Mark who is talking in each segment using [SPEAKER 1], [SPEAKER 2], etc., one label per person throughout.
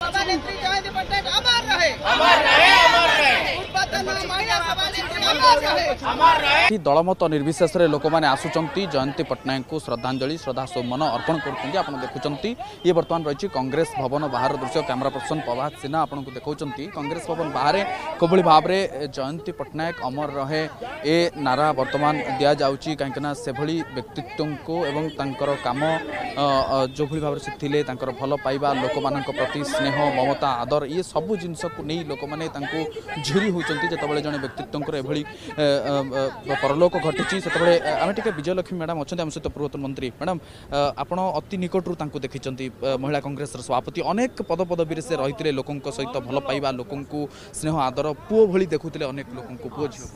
[SPEAKER 1] सभानेत्री जयंती पटनायक अमर रहे, अमर रहे, अमर रहे। पूर्वतन महिला सभानेत्री अमर रहे, अमर रहे।
[SPEAKER 2] दलमत निर्विशेष लोक मैंने आसुचंती जयंती पटनायक को श्रद्धांजलि श्रद्धासुमन अर्पण करते आप देखुं ये बर्तमान रही कांग्रेस भवन बाहर दृश्य कैमेरा पर्सन प्रभात सिन्हा आपको देखा कांग्रेस भवन बाहर कोभली भाव में जयंती पटनायक अमर रहे ए नारा बर्तमान दि जाऊँगी कहीं से व्यक्तित्व को एवं तांकर काम जो भली भाव से थिले तांकर भल पाइबा लोक मान प्रति स्नेह ममता आदर ये सबू जिनस को नहीं लोक मैंने झिरी होती जिते जड़े व्यक्तित्व एभली परलोक घटी से आम टे विजयलक्ष्मी मैडम अच्छा आम सहित पूर्वतन मंत्री मैडम आपण अति निकटू देखी महिला कांग्रेस सभापति अनेक पद पदवी से रही लोक सहित भल पाइबा लोक स्नेह आदर पुओ भली देखुले अनेक लोक पुओ झील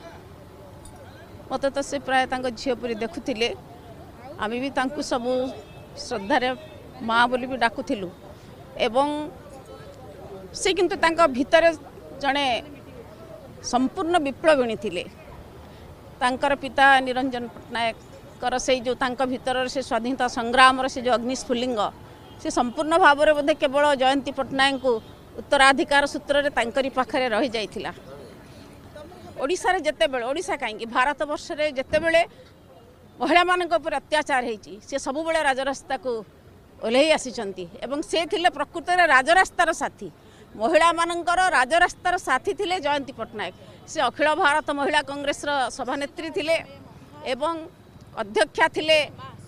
[SPEAKER 3] मत तो से प्राय झीपरी देखुले आम भी सब श्रद्धार माँ बोली भी डाकुलु एवं से किंतु भितर जड़े संपूर्ण विप्लविणी थिले तांकर पिता निरंजन पट्टनायक से जो भितर से स्वाधीनता संग्राम से जो अग्निस्फुलिंग से संपूर्ण भाव में बोधे केवल जयंती पट्टनायक को उत्तराधिकार सूत्र में तांकरी पाखरे रही जाइथिला। ओडिशा रे जेतेबेले ओडिशा कहीं भारत वर्ष रे जेतेबेले महिला मानक उपर अत्याचार होती से सब बेले राजरास्ता को ओल्लई आसीचंती एवं से थिले प्रकृत में राजरास्तार साथी महिला मानकर राजरास्तार साथी थिले जयंती पट्टनायक से अखिल भारत महिला कांग्रेस सभानेत्री थिले एवं अध्यक्षा थिले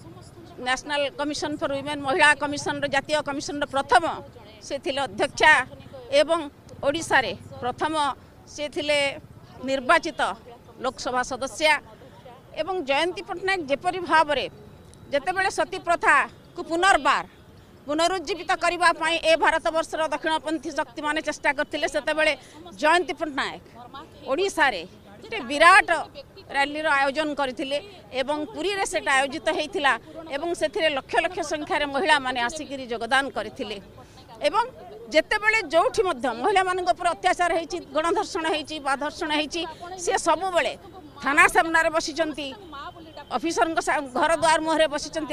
[SPEAKER 3] नेशनल कमिशन फॉर वुमेन महिला कमिशन जातीय कमिशन प्रथम से थिले अध्यक्षा एवं ओडिशा रे प्रथम से थिले निर्वाचित लोकसभा सदस्य एवं जयंती पट्टनायक जेपरी भाव में जेतेबेले सती प्रथा को पुनर्बार पुनरुज्जीवित करने ए भारत वर्षर दक्षिणपंथी शक्ति माने चेष्टा करते सेतेबेले जयंती पट्टनायक ओडिशा रे गोटे विराट रैली आयोजन करथिले एवं पुरी रे सेटा आयोजित होइथिला एवं सेथिरे लक्ष लक्ष संख्यार महिला माने आसिकरी योगदान करथिले एवं जेतेबेले जोठी मध्य महिला मानक उपर अत्याचार होइछि गणधर्षण होइछि बाधर्षण होइछि से सब बेले थाना सामना रे बसिचंती ऑफिसर घर द्वार मुहरे बसिचंती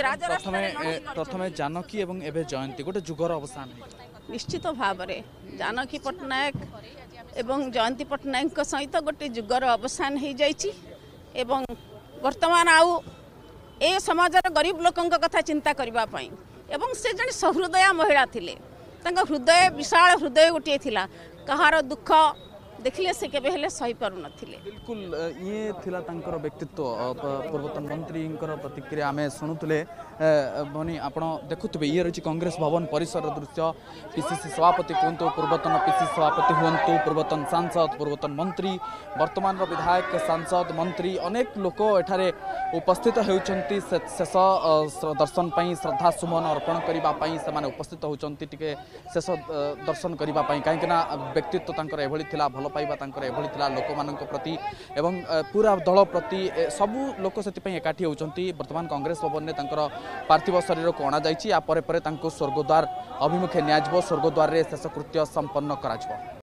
[SPEAKER 2] प्रथमे जानकी एवं एबे जयंती गोटे जुगर अवसान
[SPEAKER 3] निश्चित भाव में जानकी पट्टनायक एवं जयंती पट्टनायक सहित गोटे जुगर अवसान हो जाइछि एवं वर्तमान आउ ए समाजर गरीब लोकंक कथा चिंता करबा पई एवं से जन सहृदया महिला थिले तांका हृदय विशाल हृदय गोटे थिला कहार दुख देखिले से केबे हेले सही पारु नथिले
[SPEAKER 2] बिल्कुल ये थिला तांकर व्यक्तित्व पूर्वतन मंत्री प्रतिक्रिया आमे सुनुतले भनी आपण देखुतबे ये रही कांग्रेस भवन परिसर दृश्य पीसीसी सभापति कहतु पूर्वतन पीसीसी सभापति हुंतु पूर्वतन सांसद पूर्वतन मंत्री वर्तमान विधायक सांसद मंत्री अनेक लोक एठारे उपस्थित होउचंती शेष दर्शन पई श्रद्धा सुमन अर्पण करिबा पई से माने उपस्थित होउचंती टिके शेष दर्शन करिबा पई काहे ना व्यक्तित्व तांकर एभली थिला भल पाइबा तांकर एभली थिला लोक मानक प्रति एवं पूरा दल प्रति सबु लोक सेति पई एकाठी होउचंती वर्तमान कांग्रेस भवन ने तांकर पार्थिव शरीर को अणा जाइछि या परे परे तांको स्वर्गद्वार अभिमुखे न्याजबो स्वर्गद्वार रे शेषकृत्य संपन्न कराजबो।